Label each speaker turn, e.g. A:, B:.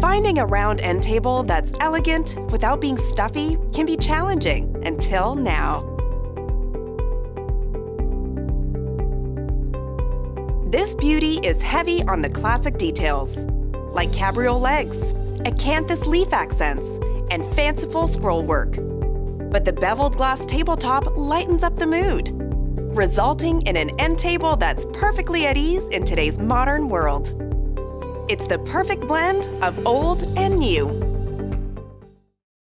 A: Finding a round end table that's elegant without being stuffy can be challenging until now. This beauty is heavy on the classic details, like cabriole legs, acanthus leaf accents, and fanciful scroll work. But the beveled glass tabletop lightens up the mood, resulting in an end table that's perfectly at ease in today's modern world. It's the perfect blend of old and new.